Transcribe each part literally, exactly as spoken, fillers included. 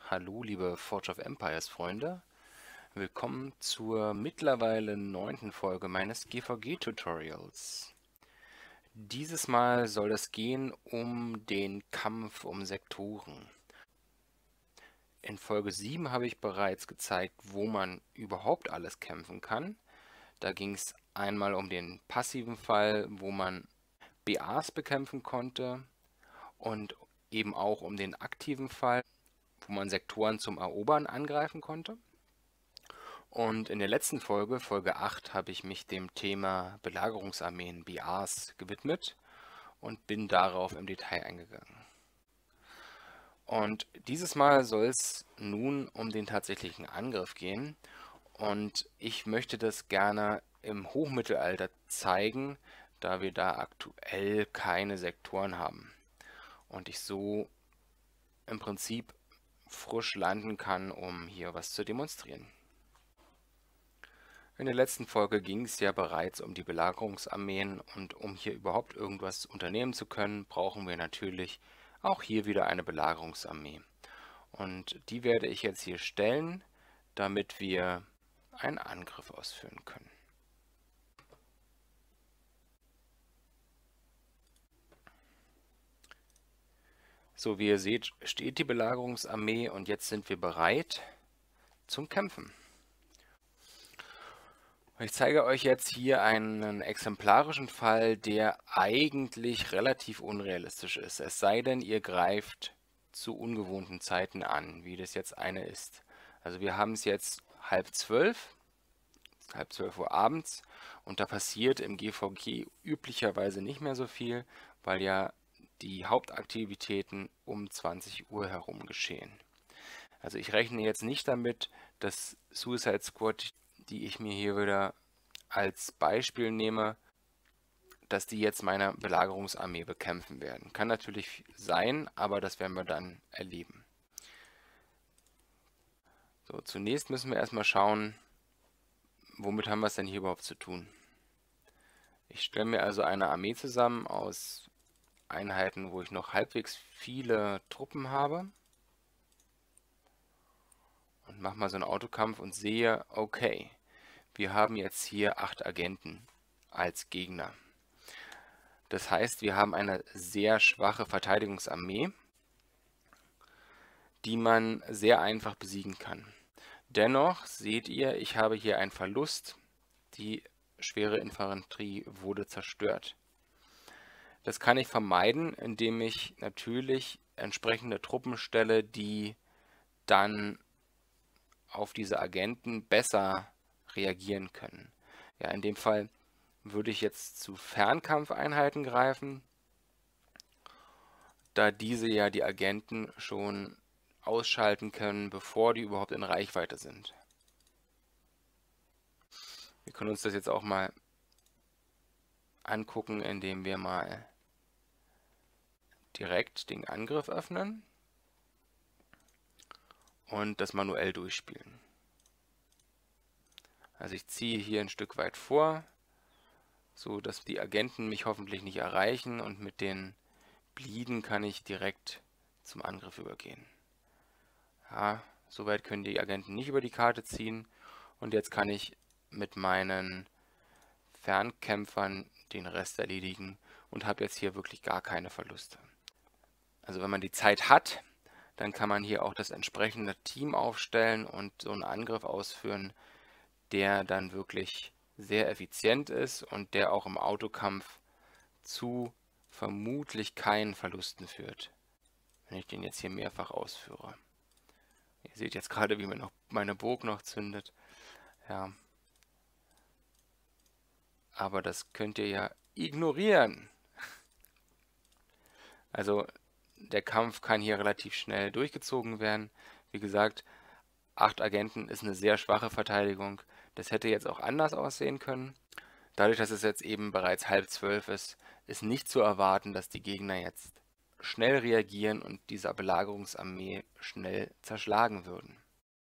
Hallo, liebe Forge of Empires Freunde. Willkommen zur mittlerweile neunten Folge meines G V G-Tutorials. Dieses Mal soll es gehen um den Kampf um Sektoren. In Folge sieben habe ich bereits gezeigt, wo man überhaupt alles kämpfen kann. Da ging es einmal um den passiven Fall, wo man B As bekämpfen konnte, und eben auch um den aktiven Fall, wo man Sektoren zum Erobern angreifen konnte. Und in der letzten Folge, Folge acht, habe ich mich dem Thema Belagerungsarmeen, B As, gewidmet und bin darauf im Detail eingegangen. Und dieses Mal soll es nun um den tatsächlichen Angriff gehen. Und ich möchte das gerne im Hochmittelalter zeigen, da wir da aktuell keine Sektoren haben. Und ich so im Prinzip frisch landen kann, um hier was zu demonstrieren. In der letzten Folge ging es ja bereits um die Belagerungsarmeen, und um hier überhaupt irgendwas unternehmen zu können, brauchen wir natürlich auch hier wieder eine Belagerungsarmee. Und die werde ich jetzt hier stellen, damit wir einen Angriff ausführen können. So, wie ihr seht, steht die Belagerungsarmee, und jetzt sind wir bereit zum Kämpfen. Ich zeige euch jetzt hier einen exemplarischen Fall, der eigentlich relativ unrealistisch ist. Es sei denn, ihr greift zu ungewohnten Zeiten an, wie das jetzt eine ist. Also wir haben es jetzt halb zwölf, halb zwölf Uhr abends, und da passiert im G V G üblicherweise nicht mehr so viel, weil ja die Hauptaktivitäten um zwanzig Uhr herum geschehen. Also ich rechne jetzt nicht damit, dass Suicide Squad, die ich mir hier wieder als Beispiel nehme, dass die jetzt meine Belagerungsarmee bekämpfen werden. Kann natürlich sein, aber das werden wir dann erleben. So, zunächst müssen wir erstmal schauen, womit haben wir es denn hier überhaupt zu tun. Ich stelle mir also eine Armee zusammen aus Einheiten, wo ich noch halbwegs viele Truppen habe. Und mache mal so einen Autokampf und sehe, okay, wir haben jetzt hier acht Agenten als Gegner. Das heißt, wir haben eine sehr schwache Verteidigungsarmee, die man sehr einfach besiegen kann. Dennoch seht ihr, ich habe hier einen Verlust. Die schwere Infanterie wurde zerstört. Das kann ich vermeiden, indem ich natürlich entsprechende Truppen stelle, die dann auf diese Agenten besser reagieren können. Ja, in dem Fall würde ich jetzt zu Fernkampfeinheiten greifen, da diese ja die Agenten schon ausschalten können, bevor die überhaupt in Reichweite sind. Wir können uns das jetzt auch mal angucken, indem wir mal direkt den Angriff öffnen und das manuell durchspielen. Also ich ziehe hier ein Stück weit vor, so dass die Agenten mich hoffentlich nicht erreichen, und mit den Bleeden kann ich direkt zum Angriff übergehen. Ja, soweit können die Agenten nicht über die Karte ziehen, und jetzt kann ich mit meinen Fernkämpfern den Rest erledigen und habe jetzt hier wirklich gar keine Verluste. Also wenn man die Zeit hat, dann kann man hier auch das entsprechende Team aufstellen und so einen Angriff ausführen, der dann wirklich sehr effizient ist und der auch im Autokampf zu vermutlich keinen Verlusten führt, wenn ich den jetzt hier mehrfach ausführe. Ihr seht jetzt gerade, wie mir noch meine Burg noch zündet. Ja. Aber das könnt ihr ja ignorieren. Also der Kampf kann hier relativ schnell durchgezogen werden. Wie gesagt, acht Agenten ist eine sehr schwache Verteidigung. Das hätte jetzt auch anders aussehen können. Dadurch, dass es jetzt eben bereits halb zwölf ist, ist nicht zu erwarten, dass die Gegner jetzt schnell reagieren und diese Belagerungsarmee schnell zerschlagen würden.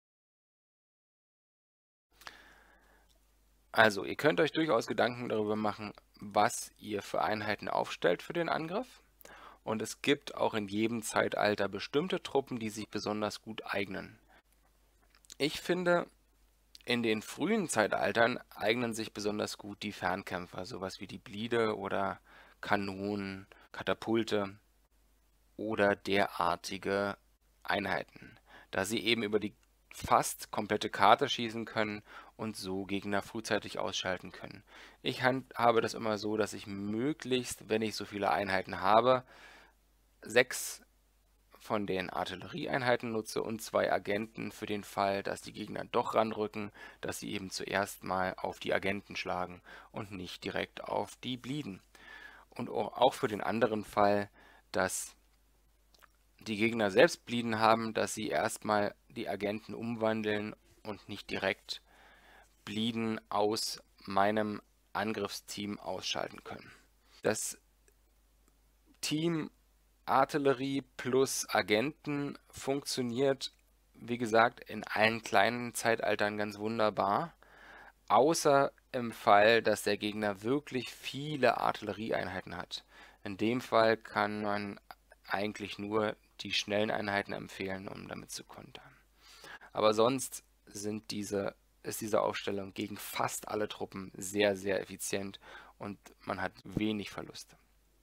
Also, ihr könnt euch durchaus Gedanken darüber machen, was ihr für Einheiten aufstellt für den Angriff. und es gibt auch in jedem Zeitalter bestimmte Truppen, die sich besonders gut eignen. Ich finde, in den frühen Zeitaltern eignen sich besonders gut die Fernkämpfer, sowas wie die Blide oder Kanonen, Katapulte oder derartige Einheiten, da sie eben über die fast komplette Karte schießen können und so Gegner frühzeitig ausschalten können. Ich handhabe das immer so, dass ich möglichst, wenn ich so viele Einheiten habe, sechs von den Artillerieeinheiten nutze und zwei Agenten für den Fall, dass die Gegner doch ranrücken, dass sie eben zuerst mal auf die Agenten schlagen und nicht direkt auf die Bliden. Und auch für den anderen Fall, dass die Gegner selbst Bliden haben, dass sie erstmal die Agenten umwandeln und nicht direkt Bliden aus meinem Angriffsteam ausschalten können. Das Team Artillerie plus Agenten funktioniert, wie gesagt, in allen kleinen Zeitaltern ganz wunderbar, außer im Fall, dass der Gegner wirklich viele Artillerieeinheiten hat. In dem Fall kann man eigentlich nur die schnellen Einheiten empfehlen, um damit zu kontern. Aber sonst sind diese, ist diese Aufstellung gegen fast alle Truppen sehr, sehr effizient und man hat wenig Verluste.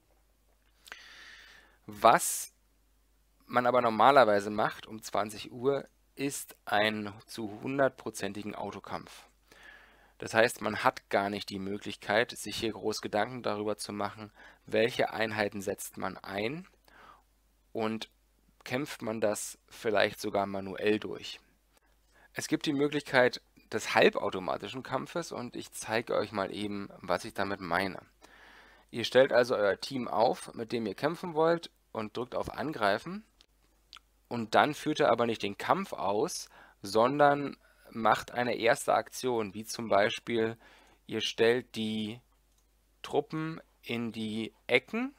Was man aber normalerweise macht um zwanzig Uhr, ist ein zu hundertprozentigen Autokampf. Das heißt, man hat gar nicht die Möglichkeit, sich hier groß Gedanken darüber zu machen, welche Einheiten setzt man ein und kämpft man das vielleicht sogar manuell durch. Es gibt die Möglichkeit des halbautomatischen Kampfes und ich zeige euch mal eben, was ich damit meine. Ihr stellt also euer Team auf, mit dem ihr kämpfen wollt und drückt auf Angreifen und dann führt ihr aber nicht den Kampf aus, sondern macht eine erste Aktion, wie zum Beispiel ihr stellt die Truppen in die Ecken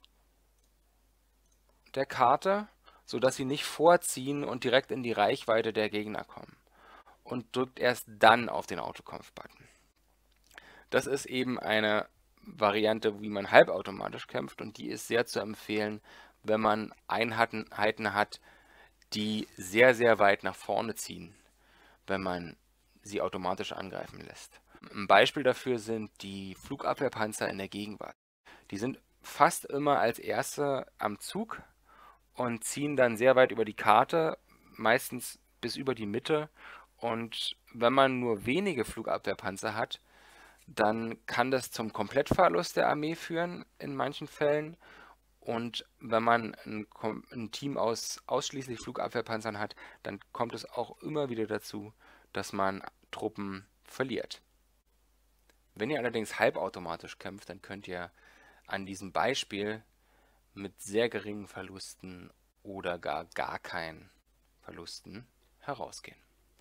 der Karte, sodass sie nicht vorziehen und direkt in die Reichweite der Gegner kommen und drückt erst dann auf den Autokampf-Button. Das ist eben eine Variante, wie man halbautomatisch kämpft und die ist sehr zu empfehlen, wenn man Einheiten hat, die sehr, sehr weit nach vorne ziehen, wenn man sie automatisch angreifen lässt. Ein Beispiel dafür sind die Flugabwehrpanzer in der Gegenwart. Die sind fast immer als erste am Zug und ziehen dann sehr weit über die Karte, meistens bis über die Mitte. Und wenn man nur wenige Flugabwehrpanzer hat, dann kann das zum Komplettverlust der Armee führen in manchen Fällen. Und wenn man ein, ein Team aus ausschließlich Flugabwehrpanzern hat, dann kommt es auch immer wieder dazu, dass man Truppen verliert. Wenn ihr allerdings halbautomatisch kämpft, dann könnt ihr an diesem Beispiel mit sehr geringen Verlusten oder gar gar keinen Verlusten herausgehen.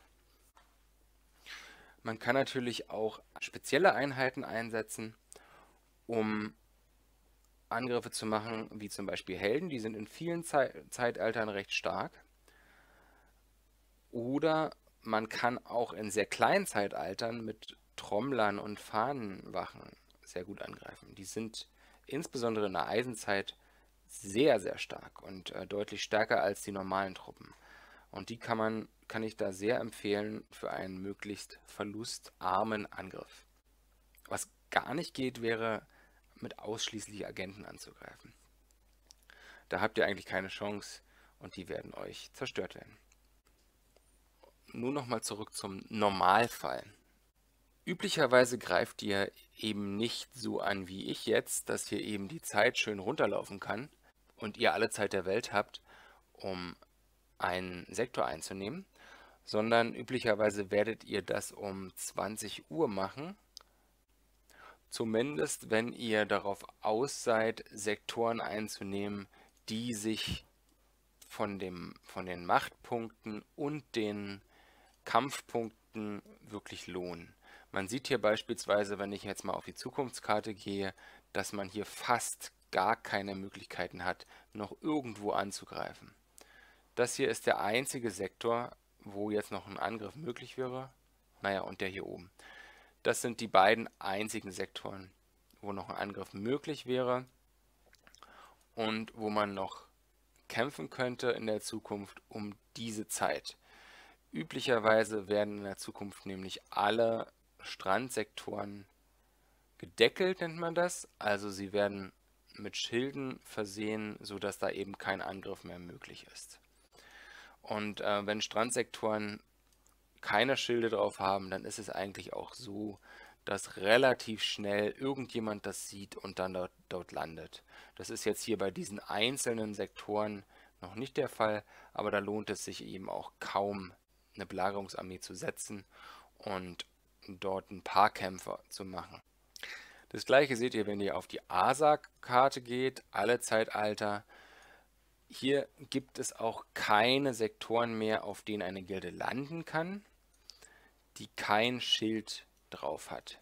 Man kann natürlich auch spezielle Einheiten einsetzen, um Angriffe zu machen, wie zum Beispiel Helden, die sind in vielen Ze Zeitaltern recht stark. Oder man kann auch in sehr kleinen Zeitaltern mit Trommlern und Fahnenwachen sehr gut angreifen. Die sind insbesondere in der Eisenzeit sehr, sehr stark und äh, deutlich stärker als die normalen Truppen. Und die kann man, kann ich da sehr empfehlen für einen möglichst verlustarmen Angriff. Was gar nicht geht, wäre mit ausschließlich Agenten anzugreifen. Da habt ihr eigentlich keine Chance und die werden euch zerstört werden. Nun nochmal zurück zum Normalfall. Üblicherweise greift ihr eben nicht so an wie ich jetzt, dass hier eben die Zeit schön runterlaufen kann und ihr alle Zeit der Welt habt, um einen Sektor einzunehmen, sondern üblicherweise werdet ihr das um zwanzig Uhr machen, zumindest wenn ihr darauf aus seid, Sektoren einzunehmen, die sich von, dem, von den Machtpunkten und den Kampfpunkten wirklich lohnen. Man sieht hier beispielsweise, wenn ich jetzt mal auf die Zukunftskarte gehe, dass man hier fast gar keine Möglichkeiten hat, noch irgendwo anzugreifen. Das hier ist der einzige Sektor, wo jetzt noch ein Angriff möglich wäre. Naja, und der hier oben. Das sind die beiden einzigen Sektoren, wo noch ein Angriff möglich wäre. und wo man noch kämpfen könnte in der Zukunft um diese Zeit. Üblicherweise werden in der Zukunft nämlich alle Strandsektoren gedeckelt, nennt man das. Also sie werden mit Schilden versehen, sodass da eben kein Angriff mehr möglich ist. Und äh, wenn Strandsektoren keine Schilde drauf haben, dann ist es eigentlich auch so, dass relativ schnell irgendjemand das sieht und dann dort, dort landet. Das ist jetzt hier bei diesen einzelnen Sektoren noch nicht der Fall, aber da lohnt es sich eben auch kaum, eine Belagerungsarmee zu setzen und dort ein paar Kämpfer zu machen. Das gleiche seht ihr, wenn ihr auf die Asa-Karte geht, alle Zeitalter. Hier gibt es auch keine Sektoren mehr, auf denen eine Gilde landen kann, die kein Schild drauf hat.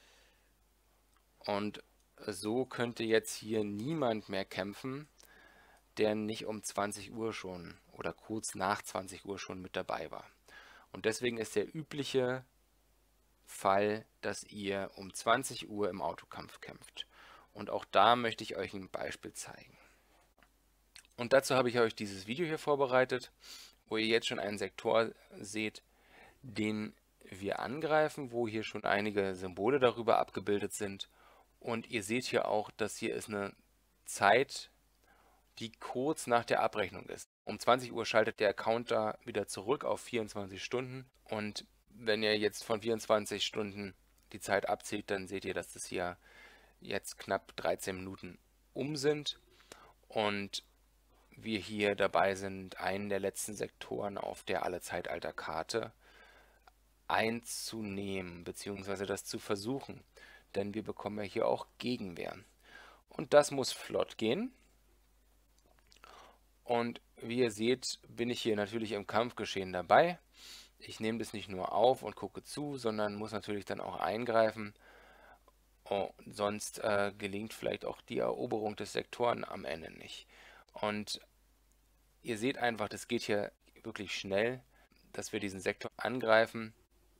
Und so könnte jetzt hier niemand mehr kämpfen, der nicht um zwanzig Uhr schon oder kurz nach zwanzig Uhr schon mit dabei war. Und deswegen ist der übliche Fall, dass ihr um zwanzig Uhr im Autokampf kämpft. Und auch da möchte ich euch ein Beispiel zeigen. Und dazu habe ich euch dieses Video hier vorbereitet, wo ihr jetzt schon einen Sektor seht, den wir angreifen, wo hier schon einige Symbole darüber abgebildet sind. Und ihr seht hier auch, dass hier ist eine Zeit, die kurz nach der Abrechnung ist. Um zwanzig Uhr schaltet der Counter wieder zurück auf vierundzwanzig Stunden. Und wenn ihr jetzt von vierundzwanzig Stunden die Zeit abzieht, dann seht ihr, dass das hier jetzt knapp dreizehn Minuten um sind. Und wir hier dabei sind, einen der letzten Sektoren auf der Alle-Zeitalter-Karte einzunehmen, beziehungsweise das zu versuchen. Denn wir bekommen ja hier auch Gegenwehr. Und das muss flott gehen. Und wie ihr seht, bin ich hier natürlich im Kampfgeschehen dabei. Ich nehme das nicht nur auf und gucke zu, sondern muss natürlich dann auch eingreifen. Oh, sonst äh, gelingt vielleicht auch die Eroberung des Sektoren am Ende nicht. Und ihr seht einfach, das geht hier wirklich schnell, dass wir diesen Sektor angreifen.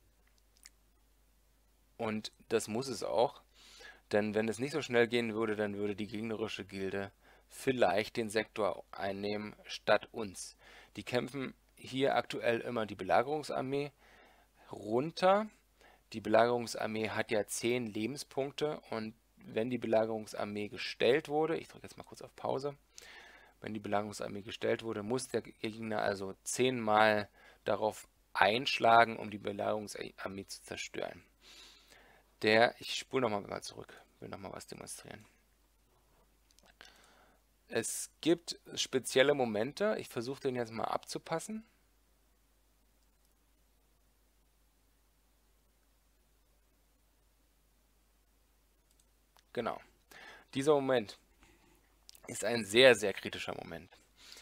Und das muss es auch, denn wenn es nicht so schnell gehen würde, dann würde die gegnerische Gilde vielleicht den Sektor einnehmen statt uns. Die kämpfen hier aktuell immer die Belagerungsarmee runter. Die Belagerungsarmee hat ja zehn Lebenspunkte und wenn die Belagerungsarmee gestellt wurde, ich drücke jetzt mal kurz auf Pause, wenn die Belagerungsarmee gestellt wurde, muss der Gegner also zehnmal darauf einschlagen, um die Belagerungsarmee zu zerstören. Der, ich spule nochmal mal zurück, will nochmal was demonstrieren. Es gibt spezielle Momente, ich versuche den jetzt mal abzupassen. Genau, dieser Moment ist ein sehr, sehr kritischer Moment.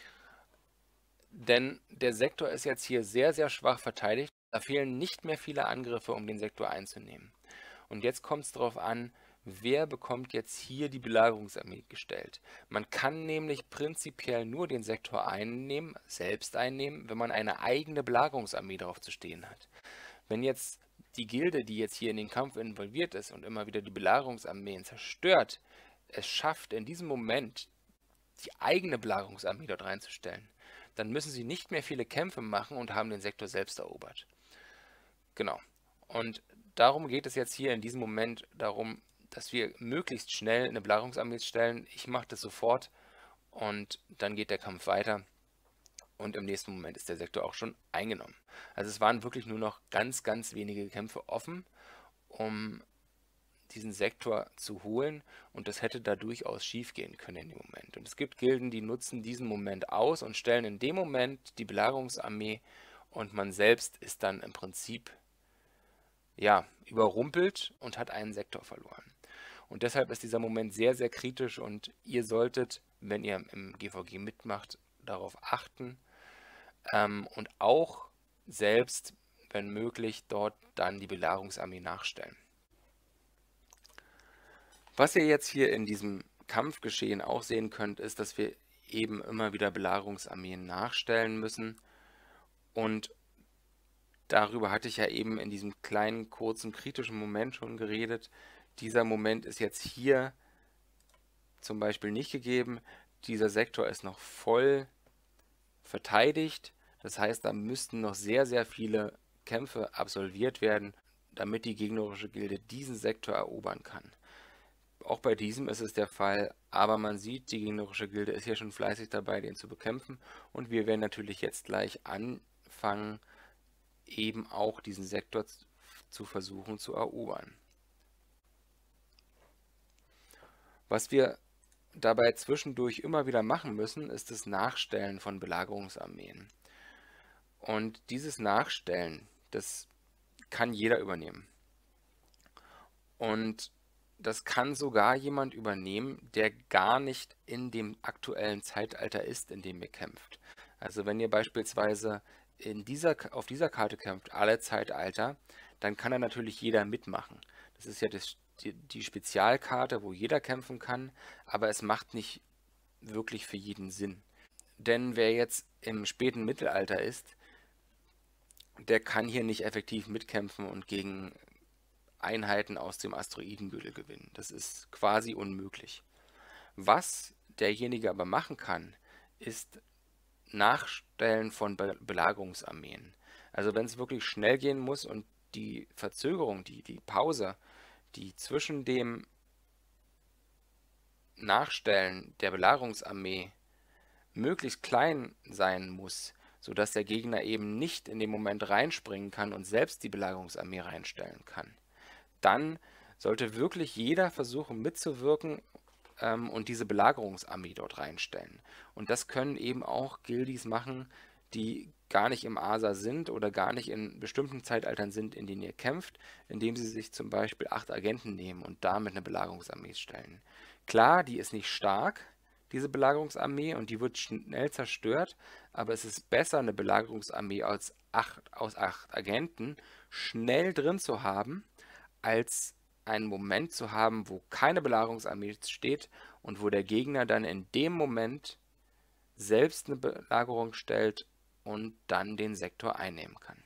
Denn der Sektor ist jetzt hier sehr, sehr schwach verteidigt. Da fehlen nicht mehr viele Angriffe, um den Sektor einzunehmen. Und jetzt kommt es darauf an, wer bekommt jetzt hier die Belagerungsarmee gestellt. Man kann nämlich prinzipiell nur den Sektor einnehmen, selbst einnehmen, wenn man eine eigene Belagerungsarmee darauf zu stehen hat. Wenn jetzt die Gilde, die jetzt hier in den Kampf involviert ist und immer wieder die Belagerungsarmeen zerstört, es schafft in diesem Moment die eigene Belagerungsarmee dort reinzustellen, dann müssen sie nicht mehr viele Kämpfe machen und haben den Sektor selbst erobert. Genau. Und darum geht es jetzt hier in diesem Moment darum, dass wir möglichst schnell eine Belagerungsarmee stellen. Ich mache das sofort und dann geht der Kampf weiter. Und im nächsten Moment ist der Sektor auch schon eingenommen. Also es waren wirklich nur noch ganz, ganz wenige Kämpfe offen, um diesen Sektor zu holen. Und das hätte da durchaus schief gehen können in dem Moment. Und es gibt Gilden, die nutzen diesen Moment aus und stellen in dem Moment die Belagerungsarmee. Und man selbst ist dann im Prinzip ja, überrumpelt und hat einen Sektor verloren. Und deshalb ist dieser Moment sehr, sehr kritisch und ihr solltet, wenn ihr im G V G mitmacht, darauf achten ähm, und auch selbst, wenn möglich, dort dann die Belagerungsarmee nachstellen. Was ihr jetzt hier in diesem Kampfgeschehen auch sehen könnt, ist, dass wir eben immer wieder Belagerungsarmeen nachstellen müssen und darüber hatte ich ja eben in diesem kleinen, kurzen, kritischen Moment schon geredet. Dieser Moment ist jetzt hier zum Beispiel nicht gegeben. dieser Sektor ist noch voll verteidigt. Das heißt, da müssten noch sehr, sehr viele Kämpfe absolviert werden, damit die gegnerische Gilde diesen Sektor erobern kann. Auch bei diesem ist es der Fall, aber man sieht, die gegnerische Gilde ist hier schon fleißig dabei, den zu bekämpfen. Und wir werden natürlich jetzt gleich anfangen, eben auch diesen Sektor zu versuchen zu erobern. Was wir dabei zwischendurch immer wieder machen müssen, ist das Nachstellen von Belagerungsarmeen. Und dieses Nachstellen, das kann jeder übernehmen. Und das kann sogar jemand übernehmen, der gar nicht in dem aktuellen Zeitalter ist, in dem ihr kämpft. Also wenn ihr beispielsweise in dieser, auf dieser Karte kämpft, alle Zeitalter, dann kann da natürlich jeder mitmachen. Das ist ja das, die, die Spezialkarte, wo jeder kämpfen kann, aber es macht nicht wirklich für jeden Sinn. Denn wer jetzt im späten Mittelalter ist, der kann hier nicht effektiv mitkämpfen und gegen Einheiten aus dem Asteroidengürtel gewinnen. Das ist quasi unmöglich. Was derjenige aber machen kann, ist Nachstellen von Be Belagerungsarmeen. Also wenn es wirklich schnell gehen muss und die Verzögerung, die, die Pause, die zwischen dem Nachstellen der Belagerungsarmee möglichst klein sein muss, sodass der Gegner eben nicht in dem Moment reinspringen kann und selbst die Belagerungsarmee reinstellen kann, dann sollte wirklich jeder versuchen mitzuwirken ähm, und diese Belagerungsarmee dort reinstellen. Und das können eben auch Gildis machen, die gar nicht im Asa sind oder gar nicht in bestimmten Zeitaltern sind, in denen ihr kämpft, indem sie sich zum Beispiel acht Agenten nehmen und damit eine Belagerungsarmee stellen. Klar, die ist nicht stark, diese Belagerungsarmee, und die wird schnell zerstört, aber es ist besser, eine Belagerungsarmee aus acht, aus acht Agenten schnell drin zu haben, als einen Moment zu haben, wo keine Belagerungsarmee steht und wo der Gegner dann in dem Moment selbst eine Belagerung stellt und dann den Sektor einnehmen kann.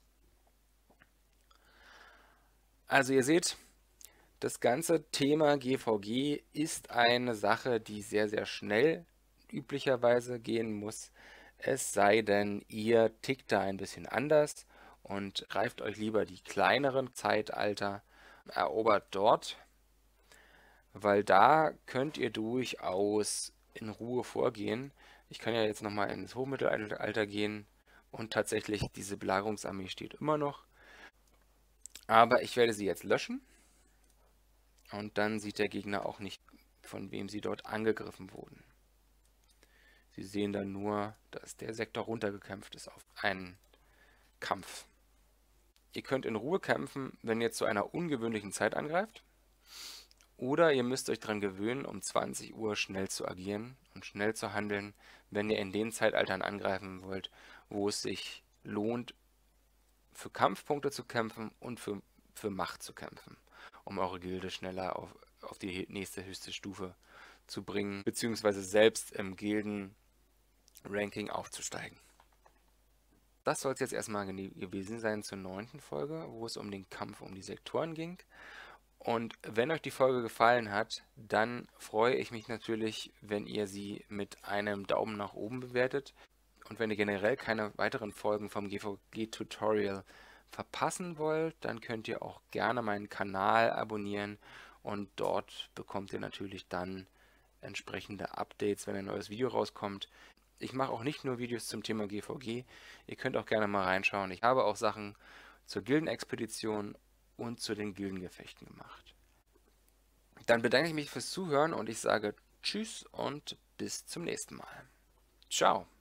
Also ihr seht, das ganze Thema G V G ist eine Sache, die sehr, sehr schnell üblicherweise gehen muss. Es sei denn, ihr tickt da ein bisschen anders und greift euch lieber die kleineren Zeitalter, erobert dort, weil da könnt ihr durchaus in Ruhe vorgehen. Ich kann ja jetzt nochmal ins Hochmittelalter gehen und tatsächlich diese Belagerungsarmee steht immer noch. Aber ich werde sie jetzt löschen und dann sieht der Gegner auch nicht, von wem sie dort angegriffen wurden. Sie sehen dann nur, dass der Sektor runtergekämpft ist auf einen Kampf. Ihr könnt in Ruhe kämpfen, wenn ihr zu einer ungewöhnlichen Zeit angreift. Oder ihr müsst euch daran gewöhnen, um zwanzig Uhr schnell zu agieren und schnell zu handeln, wenn ihr in den Zeitaltern angreifen wollt, wo es sich lohnt, für Kampfpunkte zu kämpfen und für, für Macht zu kämpfen, um eure Gilde schneller auf, auf die nächste höchste Stufe zu bringen, beziehungsweise selbst im Gilden-Ranking aufzusteigen. Das soll es jetzt erstmal gewesen sein zur neunten Folge, wo es um den Kampf um die Sektoren ging. Und wenn euch die Folge gefallen hat, dann freue ich mich natürlich, wenn ihr sie mit einem Daumen nach oben bewertet. Und wenn ihr generell keine weiteren Folgen vom G V G-Tutorial verpassen wollt, dann könnt ihr auch gerne meinen Kanal abonnieren und dort bekommt ihr natürlich dann entsprechende Updates, wenn ein neues Video rauskommt. Ich mache auch nicht nur Videos zum Thema G V G, ihr könnt auch gerne mal reinschauen. Ich habe auch Sachen zur Gildenexpedition und zu den Gildengefechten gemacht. Dann bedanke ich mich fürs Zuhören und ich sage Tschüss und bis zum nächsten Mal. Ciao.